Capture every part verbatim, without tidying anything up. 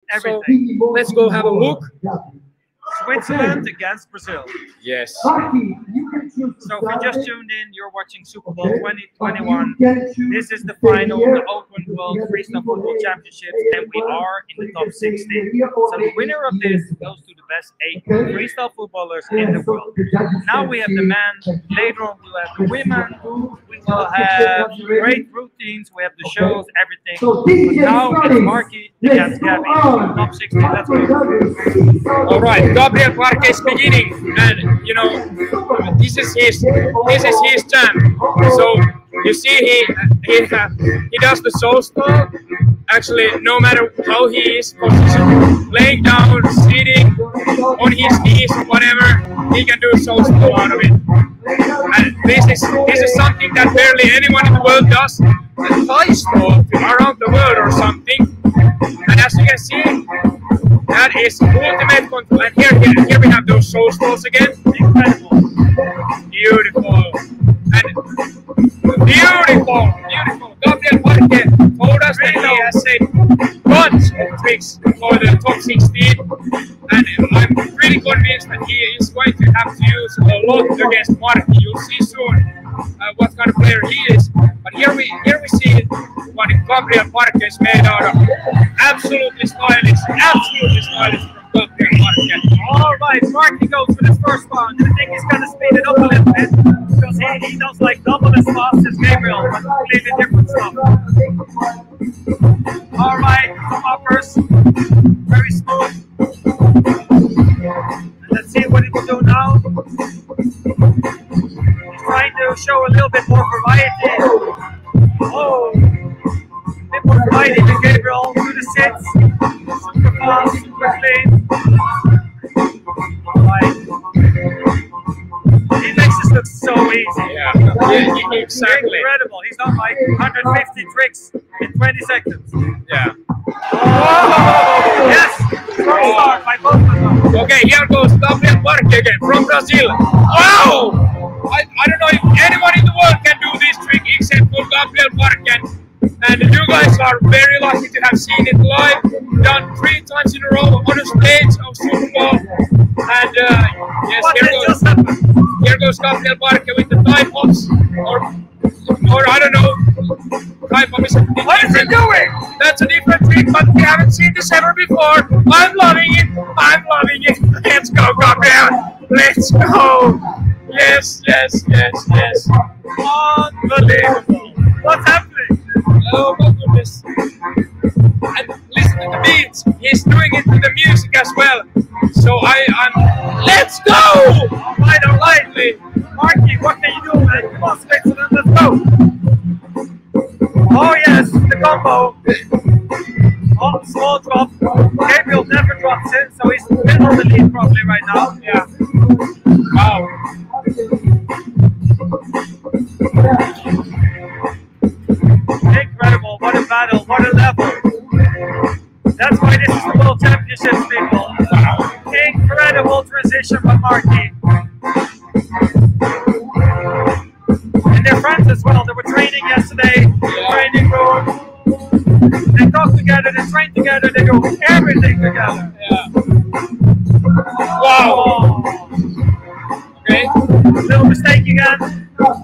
everything. So let's go have a look. Switzerland against Brazil. Yes. So if you just tuned in, you're watching Super Bowl twenty twenty-one. This is the final, the Open World Freestyle Football Championships, and we are in the top sixteen. So the winner of this goes to the best eight freestyle footballers in the world. Now we have the men, later on we'll have the women, we will have great routines, we have the shows, everything. But now it's Marky against Gabby. Top sixteen, let's go. All right, Gabriel Parque is beginning, and you know this is his this is his time. So you see, he he uh, he does the soul stall. Actually, no matter how he is positioned, laying down, sitting, on his knees, whatever, he can do a soul stall out of it. And this is this is something that barely anyone in the world does. A thigh stall around the world or something. And as you can see, that is ultimate control. And here, here, here we have those soul stalls again. Incredible. Beautiful. And beautiful, beautiful. Gabriel Parque told us that he has a bunch of tricks for the top sixteen. And I'm pretty convinced that he is going to have to use a lot against Marky. You'll see soon uh, what kind of player he is. But here we here we see what Gabriel Parque is made out of. Absolutely stylish, absolutely stylish from Gabriel Parque. All right, Marky goes for this first round. I think he's going to speed it up a little bit because he, he does like double as fast as Gabriel, but completely different stuff. All right, some uppers, very smooth. And let's see what he will do now. He's trying to show a little bit more variety. Oh, a bit more variety to Gabriel. Do the sits. Super fast, super clean. Alright. He makes this look so easy. Yeah, yeah, yeah, exactly. Incredible. He's done like one hundred fifty tricks in twenty seconds. Yeah. Oh, yes! Strong start by both of them. Okay, here goes Gabriel Parque again from Brazil. Wow! I, I don't know if anyone in the world can do this trick except for Gabriel Parque. And you guys are very lucky to have seen it live, done three times in a row on a stage of Super Bowl. And uh, yes, what here goes, here goes Gabriel Parque with the thigh pops, or, or I don't know, thigh pop is a What is he doing? That's a different trick, but we haven't seen this ever before. I'm loving it, I'm loving it. Let's go, Gabriel, let's go. Yes, yes, yes, yes. Unbelievable. What's happening? Oh my goodness. And listen to the beats. He's doing it to the music as well. So I, I'm... Let's go! Alright, alright. Marky, what can you do, man? Come on, Switzerland, let's go. Oh yes, the combo. Oh, small drop. Gabriel never drops it, so he's been on the lead probably right now. Yeah. Wow. Incredible, what a battle, what a level. That's why this is the World Championships, people. Incredible transition from Marky. And they're friends as well. They were training yesterday, yeah. Training room. They talk together, they train together, they do everything together. Yeah. Wow. Okay. Little mistake again.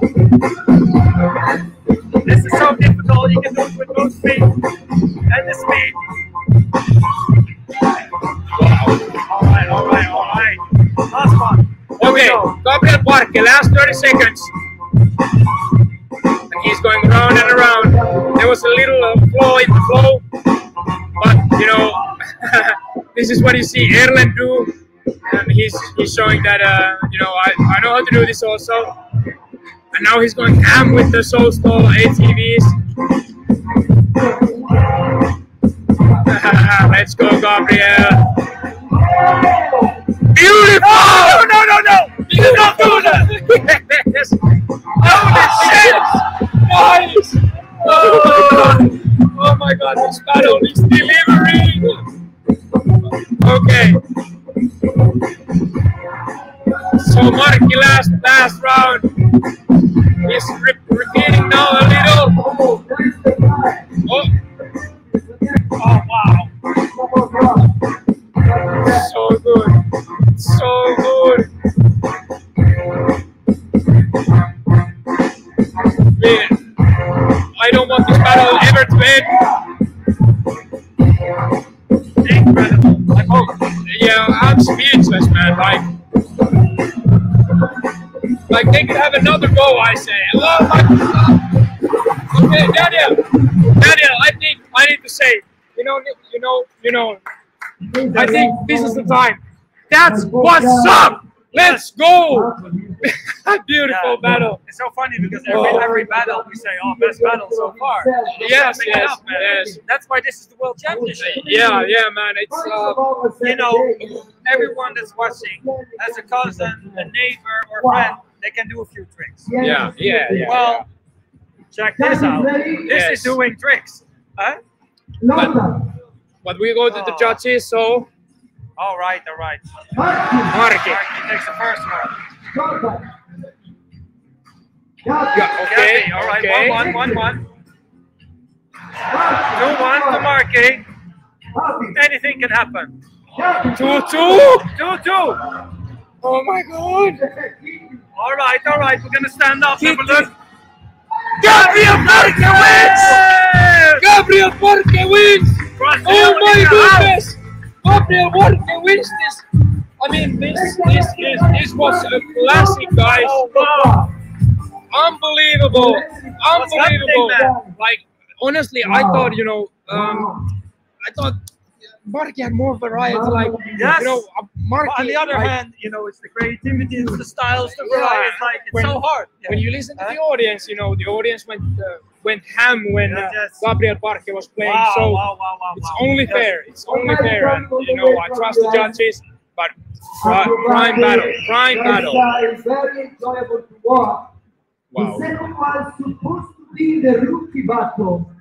This is so difficult. You can do it with both feet and the speed. Wow. Alright, alright, alright. Last one. Okay, Gabriel Parque, last thirty seconds. And he's going round and around. There was a little uh, flow in the flow. But, you know, this is what you see Erlen do. And he's, he's showing that, uh, you know, I, I know how to do this also. And now he's going ham with the soul stall A T Vs. Let's go, Gabriel. Beautiful! Oh, no, no, no, no! You did not do that! Yes! Holy shit! Nice! Oh, oh my god, this battle is delivering! Okay. So Marky last, last round. He's re repeating now a little. Oh. Oh, wow. Incredible. Like, oh, Yeah, I'm speechless, man. Like, like they could have another go. I say. Oh my God. Okay, Daniel. Daniel, I think I need to say. You know, you know, you know. I think this is the time. That's what's up. Let's go. Beautiful yeah. battle. It's so funny because every, every battle we say, oh, best battle so far. Yes, Make it yes, up, man. yes. That's why this is the World Championship. Yeah, yeah, man. It's uh, You know, everyone that's watching, as a cousin, a neighbor, or friend, they can do a few tricks. yeah, yeah, yeah. Well, check this out. This Yes. is doing tricks. Huh? But, but we go to the judges, so All right, all right. Marky. Marky takes the first one. Yeah, okay, Gabby, all right, okay. one, one, one, one. Two, one to Marky. Anything can happen. Two, two. Two, two. Oh my God. All right, all right. We're gonna stand up. Have a Keep look. Gabriel Marque wins. Gabriel Marque wins. Oh my goodness. Gabriel Marque wins this. I mean, this, this, this, this was a classic, guys. Oh, wow. Unbelievable. Unbelievable. happening, Like, honestly, I thought, you know, um, I thought Marque had more variety. Like, Yes. you know, Marque. But on the other like, hand, you know, it's the creativity, it's the styles, the variety. It's like it's When- so hard. When you listen to the audience, you know, the audience went uh, went ham when uh, Yes, yes. Gabriel Marque was playing. Wow, so wow, wow, wow, it's wow. only Yes. fair. It's only fair. And, you know, I trust the judges, but uh, prime battle, prime battle. It's very enjoyable to watch. Wow. The second one is supposed to be the rookie battle.